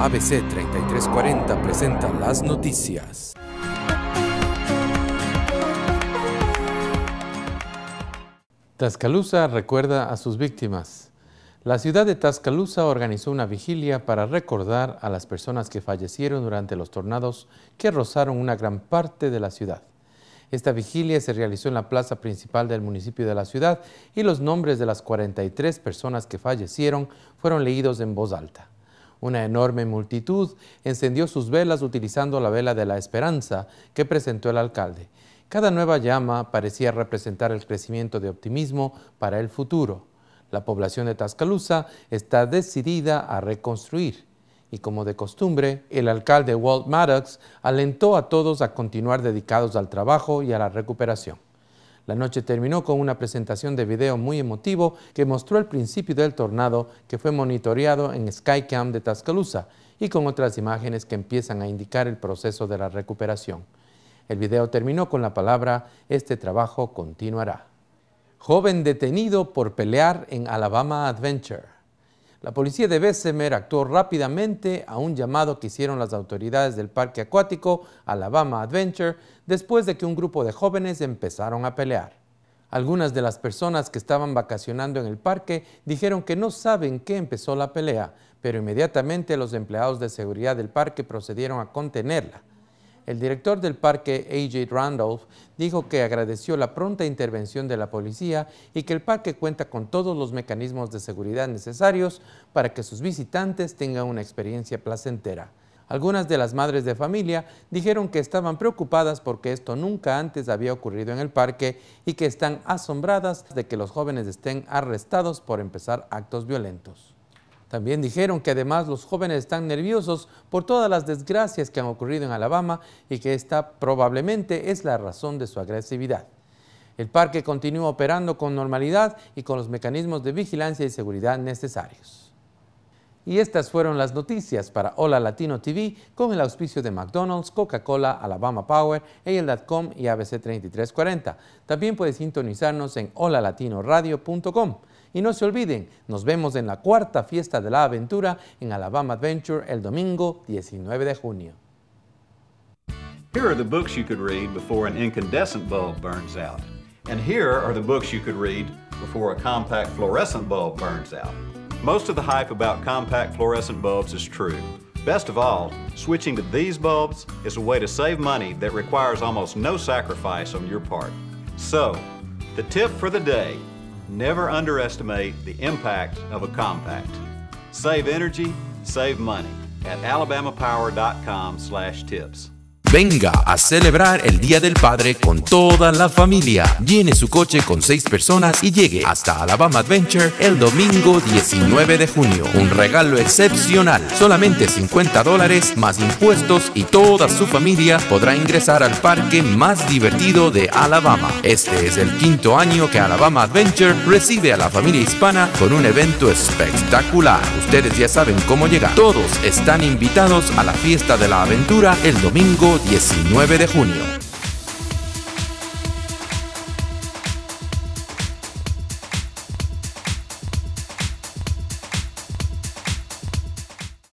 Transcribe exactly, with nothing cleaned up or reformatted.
A B C treinta y tres cuarenta presenta las noticias. Tuscaloosa recuerda a sus víctimas. La ciudad de Tuscaloosa organizó una vigilia para recordar a las personas que fallecieron durante los tornados que rozaron una gran parte de la ciudad. Esta vigilia se realizó en la plaza principal del municipio de la ciudad y los nombres de las cuarenta y tres personas que fallecieron fueron leídos en voz alta. Una enorme multitud encendió sus velas utilizando la vela de la esperanza que presentó el alcalde. Cada nueva llama parecía representar el crecimiento de optimismo para el futuro. La población de Tuscaloosa está decidida a reconstruir. Y como de costumbre, el alcalde Walt Maddox alentó a todos a continuar dedicados al trabajo y a la recuperación. La noche terminó con una presentación de video muy emotivo que mostró el principio del tornado que fue monitoreado en Skycam de Tuscaloosa y con otras imágenes que empiezan a indicar el proceso de la recuperación. El video terminó con la palabra "Este trabajo continuará". Joven detenido por pelear en Alabama Adventure. La policía de Bessemer actuó rápidamente a un llamado que hicieron las autoridades del parque acuático Alabama Adventure después de que un grupo de jóvenes empezaron a pelear. Algunas de las personas que estaban vacacionando en el parque dijeron que no saben qué empezó la pelea, pero inmediatamente los empleados de seguridad del parque procedieron a contenerla. El director del parque, A J Randolph, dijo que agradeció la pronta intervención de la policía y que el parque cuenta con todos los mecanismos de seguridad necesarios para que sus visitantes tengan una experiencia placentera. Algunas de las madres de familia dijeron que estaban preocupadas porque esto nunca antes había ocurrido en el parque y que están asombradas de que los jóvenes estén arrestados por empezar actos violentos. También dijeron que además los jóvenes están nerviosos por todas las desgracias que han ocurrido en Alabama y que esta probablemente es la razón de su agresividad. El parque continúa operando con normalidad y con los mecanismos de vigilancia y seguridad necesarios. Y estas fueron las noticias para Hola Latino T V con el auspicio de McDonald's, Coca-Cola, Alabama Power, A O L punto com y A B C treinta y tres cuarenta. También puedes sintonizarnos en hola latino radio punto com. Y no se olviden, nos vemos en la cuarta fiesta de la aventura en Alabama Adventure el domingo diecinueve de junio. Here are the books you could read before an incandescent bulb burns out. And here are the books you could read before a compact fluorescent bulb burns out. Most of the hype about compact fluorescent bulbs is true. Best of all, switching to these bulbs is a way to save money that requires almost no sacrifice on your part. So, the tip for the day: never underestimate the impact of a compact. Save energy, save money at alabama power dot com slash tips. Venga a celebrar el Día del Padre con toda la familia. Llene su coche con seis personas y llegue hasta Alabama Adventure el domingo diecinueve de junio. Un regalo excepcional, solamente cincuenta dólares más impuestos y toda su familia podrá ingresar al parque más divertido de Alabama. Este es el quinto año que Alabama Adventure recibe a la familia hispana con un evento espectacular. Ustedes ya saben cómo llegar. Todos están invitados a la fiesta de la aventura el domingo diecinueve de junio.